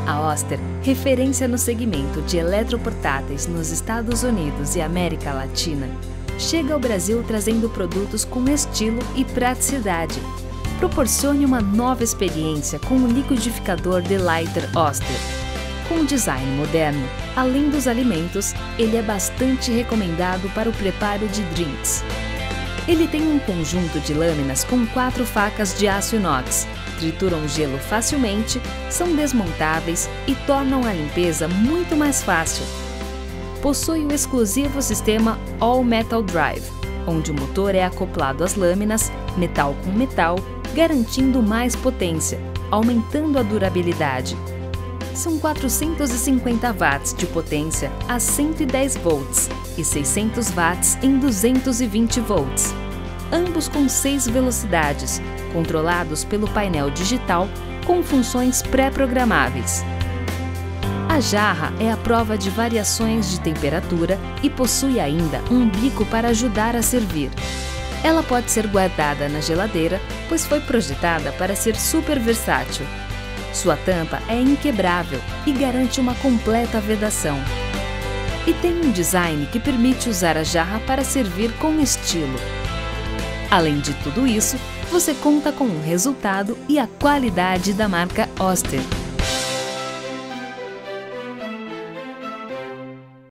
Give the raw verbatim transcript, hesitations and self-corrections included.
A Oster, referência no segmento de eletroportáteis nos Estados Unidos e América Latina, chega ao Brasil trazendo produtos com estilo e praticidade. Proporcione uma nova experiência com o liquidificador Delighter Oster. Com um design moderno, além dos alimentos, ele é bastante recomendado para o preparo de drinks. Ele tem um conjunto de lâminas com quatro facas de aço inox, trituram gelo facilmente, são desmontáveis e tornam a limpeza muito mais fácil. Possui o exclusivo sistema All Metal Drive, onde o motor é acoplado às lâminas, metal com metal, garantindo mais potência, aumentando a durabilidade. São quatrocentos e cinquenta watts de potência a cento e dez volts e seiscentos watts em duzentos e vinte volts. Ambos com seis velocidades, controlados pelo painel digital com funções pré-programáveis. A jarra é à prova de variações de temperatura e possui ainda um bico para ajudar a servir. Ela pode ser guardada na geladeira, pois foi projetada para ser super versátil. Sua tampa é inquebrável e garante uma completa vedação. E tem um design que permite usar a jarra para servir com estilo. Além de tudo isso, você conta com o resultado e a qualidade da marca Oster.